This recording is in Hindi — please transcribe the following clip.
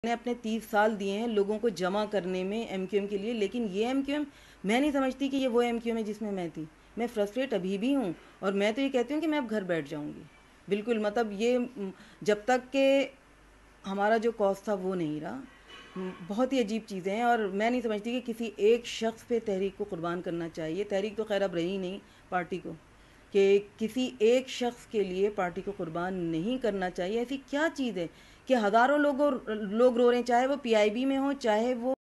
मैंने अपने 30 साल दिए हैं लोगों को जमा करने में एमक्यूएम के लिए, लेकिन ये एमक्यूएम मैं नहीं समझती कि ये वो एमक्यूएम है जिसमें मैं थी। मैं फ्रस्ट्रेट अभी भी हूँ और मैं तो ये कहती हूँ कि मैं अब घर बैठ जाऊँगी। बिल्कुल, मतलब ये जब तक के हमारा जो कॉज था वो नहीं रहा। बहुत ही अजीब चीज़ें हैं और मैं नहीं समझती कि किसी एक शख्स पे तहरीक को कुर्बान करना चाहिए। तहरीक तो खैर अब रही नहीं पार्टी को, कि किसी एक शख्स के लिए पार्टी को कुर्बान नहीं करना चाहिए। ऐसी क्या चीज़ है कि हज़ारों लोग रो रहे हैं, चाहे वो पीआईबी में हो, चाहे वो